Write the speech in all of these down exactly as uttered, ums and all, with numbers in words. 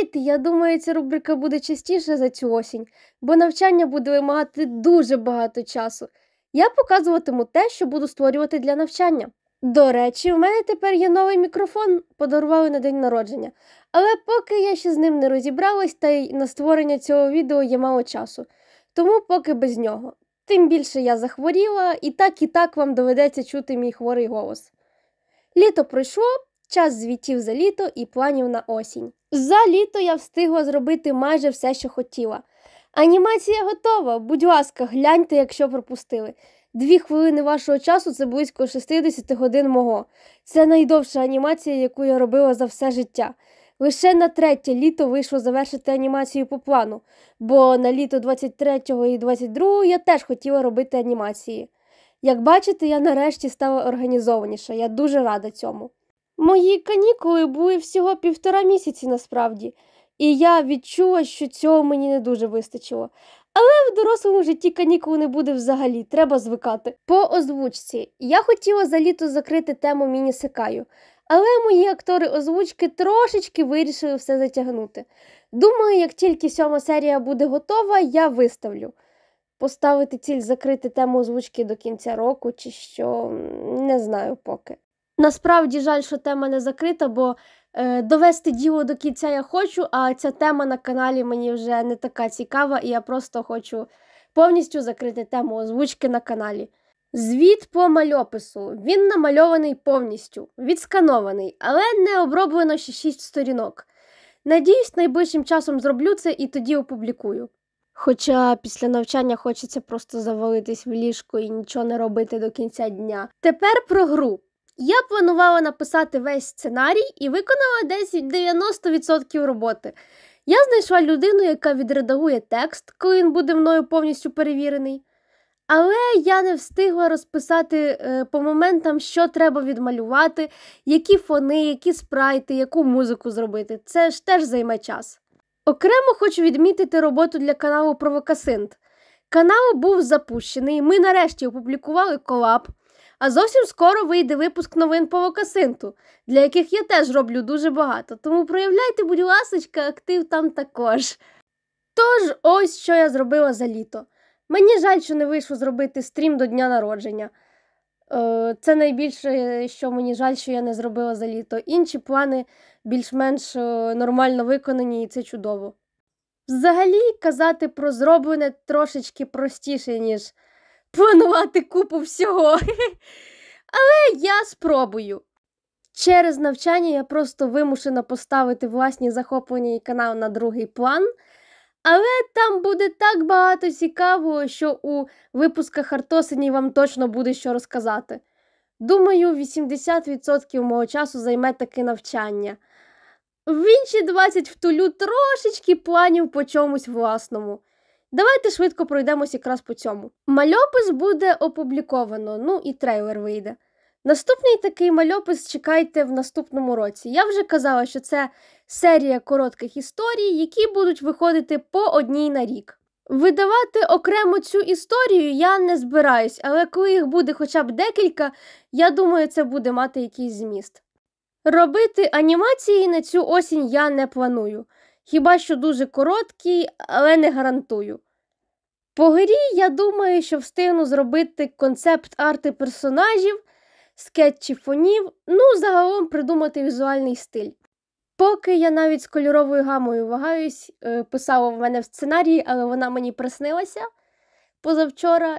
Привіт! Я думаю, ця рубрика буде частіше за цю осінь, бо навчання буде вимагати дуже багато часу. Я показуватиму те, що буду створювати для навчання. До речі, в мене тепер є новий мікрофон, подарували на день народження. Але поки я ще з ним не розібралась, та й на створення цього відео є мало часу. Тому поки без нього. Тим більше я захворіла, і так і так вам доведеться чути мій хворий голос. Літо пройшло, час звітів за літо і планів на осінь. За літо я встигла зробити майже все, що хотіла. Анімація готова, будь ласка, гляньте, якщо пропустили. Дві хвилини вашого часу – це близько шістдесят годин мого. Це найдовша анімація, яку я робила за все життя. Лише на третє літо вийшло завершити анімацію по плану, бо на літо двадцять третього і двадцять другого я теж хотіла робити анімації. Як бачите, я нарешті стала організованіша, я дуже рада цьому. Мої канікули були всього півтора місяці насправді, і я відчула, що цього мені не дуже вистачило. Але в дорослому житті канікул не буде взагалі, треба звикати. По озвучці. Я хотіла за літо закрити тему міні-секаю, але мої актори озвучки трошечки вирішили все затягнути. Думаю, як тільки сьома серія буде готова, я виставлю. Поставити ціль закрити тему озвучки до кінця року чи що, не знаю поки. Насправді жаль, що тема не закрита, бо е, довести діло до кінця я хочу, а ця тема на каналі мені вже не така цікава, і я просто хочу повністю закрити тему озвучки на каналі. Звіт по мальопису. Він намальований повністю, відсканований, але не оброблено ще шість сторінок. Надіюсь, найближчим часом зроблю це і тоді опублікую. Хоча після навчання хочеться просто завалитись в ліжко і нічого не робити до кінця дня. Тепер про гру. Я планувала написати весь сценарій і виконала десь дев'яносто відсотків роботи. Я знайшла людину, яка відредагує текст, коли він буде мною повністю перевірений. Але я не встигла розписати е, по моментам, що треба відмалювати, які фони, які спрайти, яку музику зробити. Це ж теж займе час. Окремо хочу відмітити роботу для каналу Провокасинт. Канал був запущений, ми нарешті опублікували колаб. А зовсім скоро вийде випуск новин по Вокасинту, для яких я теж роблю дуже багато, тому проявляйте, будь ласочка, актив там також. Тож, ось що я зробила за літо. Мені жаль, що не вийшло зробити стрім до дня народження. Е, це найбільше, що мені жаль, що я не зробила за літо. Інші плани більш-менш нормально виконані, і це чудово. Взагалі, казати про зроблене трошечки простіше, ніж планувати купу всього. Але я спробую. Через навчання я просто вимушена поставити власні захоплення і канал на другий план. Але там буде так багато цікавого, що у випусках Артосині вам точно буде що розказати. Думаю, вісімдесят відсотків мого часу займе таке навчання. В інші двадцять втулю трошечки планів по чомусь власному. Давайте швидко пройдемось якраз по цьому. Мальопис буде опубліковано, ну і трейлер вийде. Наступний такий мальопис чекайте в наступному році. Я вже казала, що це серія коротких історій, які будуть виходити по одній на рік. Видавати окремо цю історію я не збираюсь, але коли їх буде хоча б декілька, я думаю, це буде мати якийсь зміст. Робити анімації на цю осінь я не планую. Хіба що дуже короткі, але не гарантую. По грі я думаю, що встигну зробити концепт-арти персонажів, скетчі фонів, ну, загалом придумати візуальний стиль. Поки я навіть з кольоровою гамою вагаюсь, писала в мене в сценарії, але вона мені приснилася позавчора,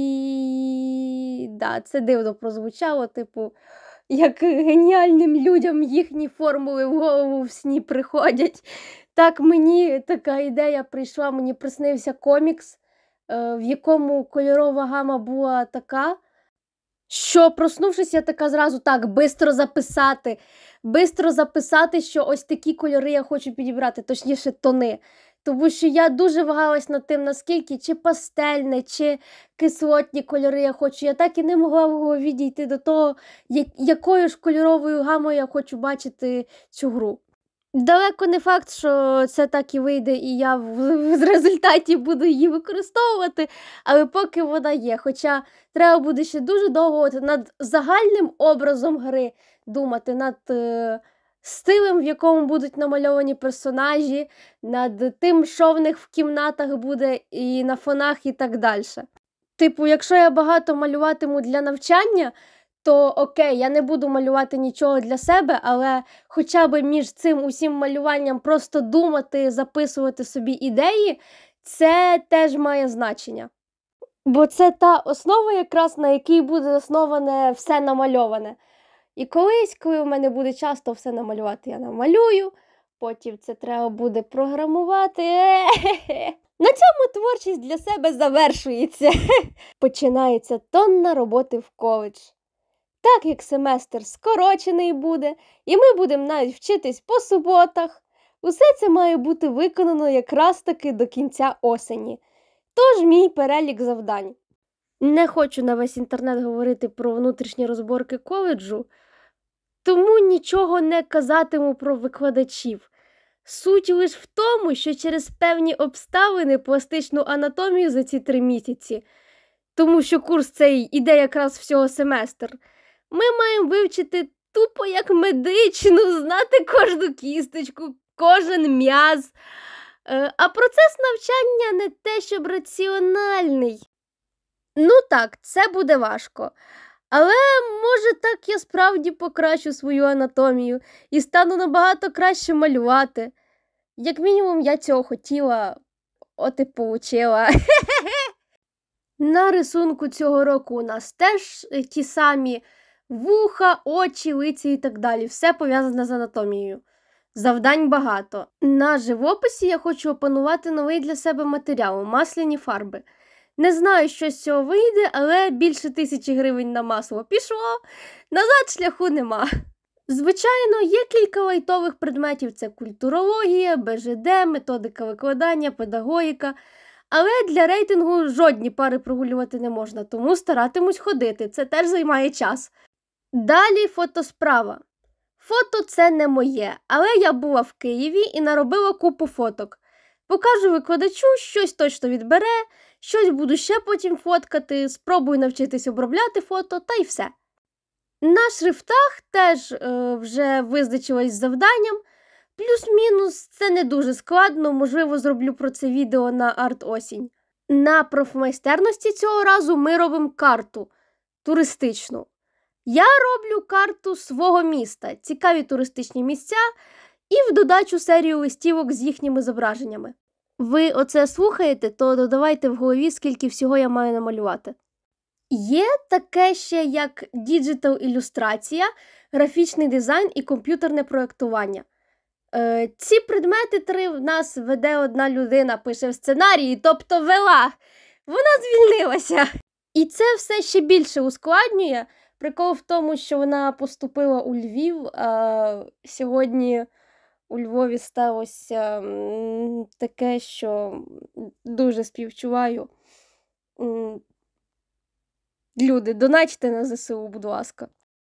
і да, це дивно прозвучало, типу, як геніальним людям їхні формули в голову в сні приходять. Так мені така ідея прийшла, мені приснився комікс, в якому кольорова гама була така, що, проснувшись, я така зразу так, бистро записати, бистро записати, що ось такі кольори я хочу підібрати, точніше тони. Тому що я дуже вагалась над тим, наскільки чи пастельне, чи кислотні кольори я хочу. Я так і не могла в голові дійти до того, якою ж кольоровою гамою я хочу бачити цю гру. Далеко не факт, що це так і вийде, і я в, в результаті буду її використовувати, але поки вона є. Хоча треба буде ще дуже довго над загальним образом гри думати, над е, стилем, в якому будуть намальовані персонажі, над тим, що в них в кімнатах буде і на фонах і так далі. Типу, якщо я багато малюватиму для навчання, то окей, я не буду малювати нічого для себе, але хоча б між цим усім малюванням просто думати, записувати собі ідеї, це теж має значення. Бо це та основа, якраз на якій буде засноване все намальоване. І колись, коли в мене буде час, то все намалювати я намалюю, потім це треба буде програмувати. На цьому творчість для себе завершується. Починається тонна роботи в коледж. Так як семестр скорочений буде, і ми будемо навіть вчитись по суботах, усе це має бути виконано якраз таки до кінця осені. Тож мій перелік завдань. Не хочу на весь інтернет говорити про внутрішні розборки коледжу, тому нічого не казатиму про викладачів. Суть лише в тому, що через певні обставини пластичну анатомію за ці три місяці, тому що курс цей іде якраз всього семестр, ми маємо вивчити тупо як медичну, знати кожну кісточку, кожен м'яз. А процес навчання не те, щоб раціональний. Ну так, це буде важко. Але, може, так я справді покращу свою анатомію і стану набагато краще малювати. Як мінімум, я цього хотіла, от і получила. На рисунку цього року у нас теж ті самі вуха, очі, лиці і так далі. Все пов'язане з анатомією. Завдань багато. На живописі я хочу опанувати новий для себе матеріал – масляні фарби. Не знаю, що з цього вийде, але більше тисячі гривень на масло пішло, назад шляху нема. Звичайно, є кілька лайтових предметів – це культурологія, Б Ж Д, методика викладання, педагогіка. Але для рейтингу жодні пари прогулювати не можна, тому старатимусь ходити, це теж займає час. Далі фотосправа. Фото – це не моє, але я була в Києві і наробила купу фоток. Покажу викладачу, щось точно відбере, щось буду ще потім фоткати, спробую навчитись обробляти фото, та й все. На шрифтах теж е, вже визначилась з завданням. Плюс-мінус це не дуже складно, можливо, зроблю про це відео на арт-осінь. На профмайстерності цього разу ми робимо карту туристичну. Я роблю карту свого міста, цікаві туристичні місця і в додачу серію листівок з їхніми зображеннями. Ви оце слухаєте, то додавайте в голові, скільки всього я маю намалювати. Є таке ще як діджитал-ілюстрація, графічний дизайн і комп'ютерне проєктування. Е, ці предмети три в нас веде одна людина, пише в сценарії, тобто вела. Вона звільнилася. І це все ще більше ускладнює. Прикол в тому, що вона поступила у Львів, а сьогодні у Львові сталося м, таке, що дуже співчуваю. М, Люди, донатьте на Зе Се У, будь ласка.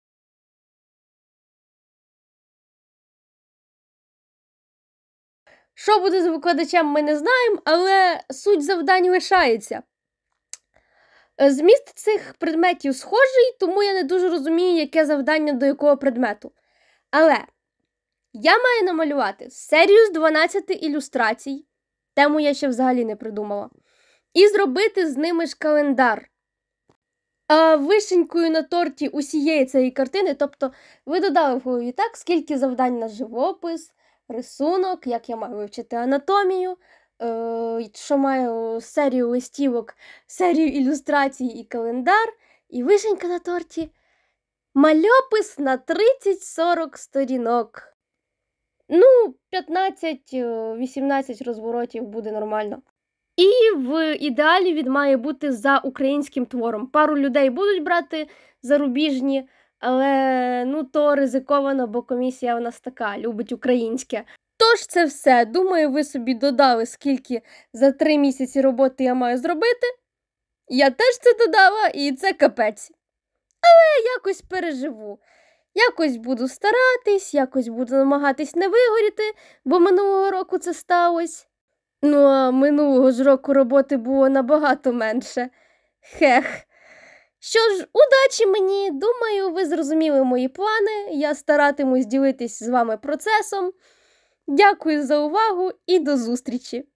Що буде з викладачем, ми не знаємо, але суть завдань лишається. Зміст цих предметів схожий, тому я не дуже розумію, яке завдання до якого предмету. Але я маю намалювати серію з дванадцяти ілюстрацій, тему я ще взагалі не придумала, і зробити з ними ж календар. А вишенькою на торті усієї цієї картини, тобто ви додали в голові так, скільки завдань на живопис, рисунок, як я маю вивчити анатомію, е, що маю серію листівок, серію ілюстрацій і календар, і вишенька на торті. Мальопис на тридцять-сорок сторінок. Ну, п'ятнадцять-вісімнадцять розворотів буде нормально. І в ідеалі він має бути за українським твором. Пару людей будуть брати зарубіжні, але ну то ризиковано, бо комісія у нас така, любить українське. Тож це все. Думаю, ви собі додали, скільки за три місяці роботи я маю зробити. Я теж це додала, і це капець. Але якось переживу. Якось буду старатись, якось буду намагатись не вигоріти, бо минулого року це сталося. Ну, а минулого ж року роботи було набагато менше. Хех. Що ж, удачі мені, думаю, ви зрозуміли мої плани, я старатимусь ділитись з вами процесом. Дякую за увагу і до зустрічі!